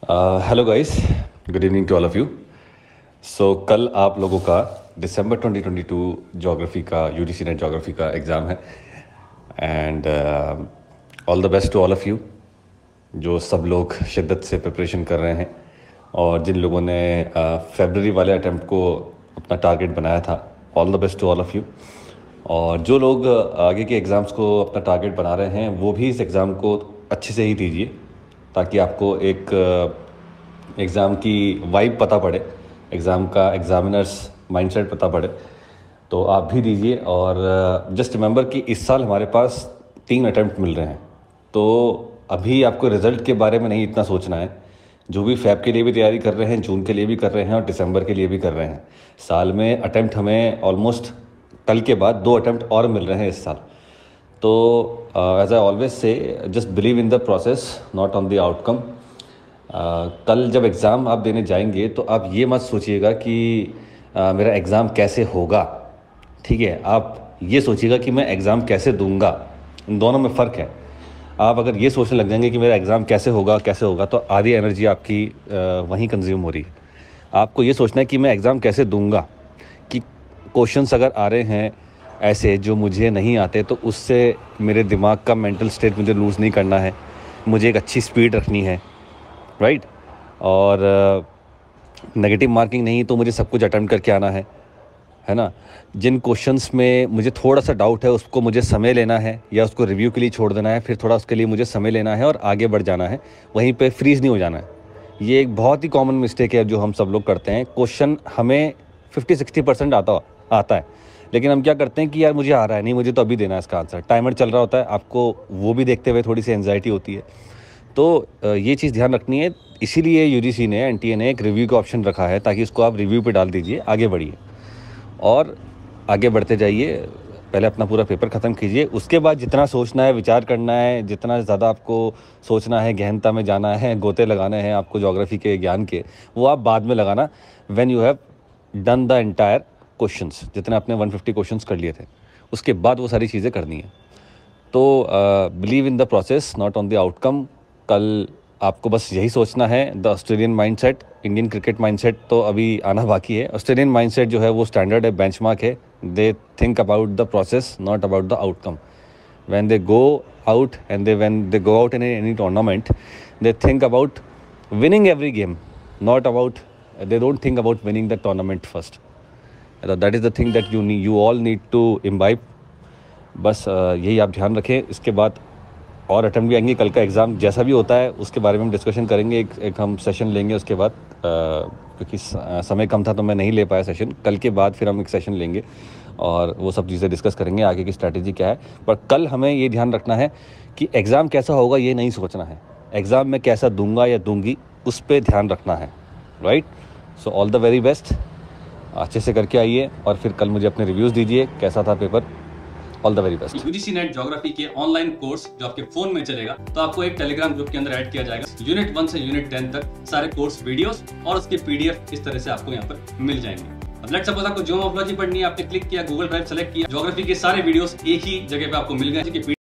Hello guys, good evening to all of you. So कल आप लोगों का दिसंबर 2022 ज्योग्राफी का यूजीसी नेट ज्योग्राफी का एग्ज़ाम है and all the best to all of you जो सब लोग शिद्दत से प्रिपरेशन कर रहे हैं और जिन लोगों ने फेबररी वाले अटैम्प्ट को अपना टारगेट बनाया था, all the best to all of you. और जो लोग आगे के एग्ज़ाम्स को अपना टारगेट बना रहे हैं वो भी इस एग्ज़ाम को अच्छे से ही दीजिए ताकि आपको एक एग्ज़ाम की वाइब पता पड़े, एग्ज़ाम का एग्ज़ामिनर्स माइंडसेट पता पड़े। तो आप भी दीजिए और जस्ट रिमेंबर कि इस साल हमारे पास 3 अटैम्प्ट मिल रहे हैं। तो अभी आपको रिज़ल्ट के बारे में नहीं इतना सोचना है। जो भी फैब के लिए भी तैयारी कर रहे हैं, जून के लिए भी कर रहे हैं और दिसंबर के लिए भी कर रहे हैं, साल में अटैम्प्ट हमें ऑलमोस्ट कल के बाद 2 अटैम्प्ट और मिल रहे हैं इस साल। तो as I always say, just believe in the process not on the outcome. कल जब एग्ज़ाम आप देने जाएंगे तो आप ये मत सोचिएगा कि मेरा एग्ज़ाम कैसे होगा, ठीक है। आप ये सोचिएगा कि मैं एग्ज़ाम कैसे दूंगा। इन दोनों में फ़र्क है। आप अगर ये सोचने लग जाएंगे कि मेरा एग्ज़ाम कैसे होगा तो आधी एनर्जी आपकी वहीं कंज्यूम हो रही है। आपको ये सोचना है कि मैं एग्ज़ाम कैसे दूंगा, कि क्वेश्चंस अगर आ रहे हैं ऐसे जो मुझे नहीं आते तो उससे मेरे दिमाग का मेंटल स्टेट मुझे लूज़ नहीं करना है, मुझे एक अच्छी स्पीड रखनी है, राइट। और नेगेटिव मार्किंग नहीं तो मुझे सब कुछ अटेम्प्ट करके आना है ना। जिन क्वेश्चंस में मुझे थोड़ा सा डाउट है उसको मुझे समय लेना है या उसको रिव्यू के लिए छोड़ देना है, फिर थोड़ा उसके लिए मुझे समय लेना है और आगे बढ़ जाना है, वहीं पे फ्रीज़ नहीं हो जाना है। ये एक बहुत ही कॉमन मिस्टेक है जो हम सब लोग करते हैं। क्वेश्चन हमें 50-60% आता है, लेकिन हम क्या करते हैं कि यार मुझे आ रहा है, नहीं मुझे तो अभी देना है इसका आंसर। टाइमर चल रहा होता है, आपको वो भी देखते हुए थोड़ी सी एंजाइटी होती है। तो ये चीज़ ध्यान रखनी है। इसीलिए यूजीसी ने, एनटीए ने एक रिव्यू का ऑप्शन रखा है ताकि इसको आप रिव्यू पे डाल दीजिए, आगे बढ़िए और आगे बढ़ते जाइए। पहले अपना पूरा पेपर ख़त्म कीजिए, उसके बाद जितना सोचना है, विचार करना है, जितना ज़्यादा आपको सोचना है, गहनता में जाना है, गोते लगाने हैं आपको ज्योग्राफी के ज्ञान के, वो आप बाद में लगाना when you have done the entire questions. जितने आपने 150 क्वेश्चंस कर लिए थे उसके बाद वो सारी चीज़ें करनी है। तो believe in the process not on the outcome. कल आपको बस यही सोचना है। The Australian mindset, Indian cricket mindset तो अभी आना बाकी है। ऑस्ट्रेलियन माइंडसेट जो है वो स्टैंडर्ड है, बेंचमार्क है। They think about the process not about the outcome. When they go out and when they go out in any tournament, they think about winning every game, not about, they don't think about winning the tournament first. That is the thing that you all need to imbibe. बस यही आप ध्यान रखें। इसके बाद और attempt भी आएंगे। कल का एग्ज़ाम जैसा भी होता है उसके बारे में हम डिस्कशन करेंगे। एक हम सेशन लेंगे उसके बाद, क्योंकि समय कम था तो मैं नहीं ले पाया सेशन। कल के बाद फिर हम एक सेशन लेंगे और वो सब चीज़ें डिस्कस करेंगे, आगे की स्ट्रैटेजी क्या है। पर कल हमें ये ध्यान रखना है कि एग्ज़ाम कैसा होगा ये नहीं सोचना है, एग्ज़ाम में कैसा दूंगा या दूंगी उस पर ध्यान रखना है, right. So all the very best, अच्छे से करके आइए और फिर कल मुझे अपने रिव्यूज़ दीजिए कैसा था पेपर। All the very best. UGC NET geography के ऑनलाइन कोर्स जो आपके फोन में चलेगा, तो आपको एक टेलीग्राम ग्रुप के अंदर ऐड किया जाएगा। यूनिट 1 से यूनिट 10 तक सारे कोर्स वीडियोस और उसके पीडीएफ इस तरह से आपको यहाँ पर मिल जाएंगे। अब लेट्स सपोज आपको जियोमॉर्फोलॉजी पढ़नी है, आपने क्लिक किया, गूगल ड्राइव सेलेक्ट किया, ज्योग्राफी के सारे वीडियोस एक ही जगह पे आपको मिल गए।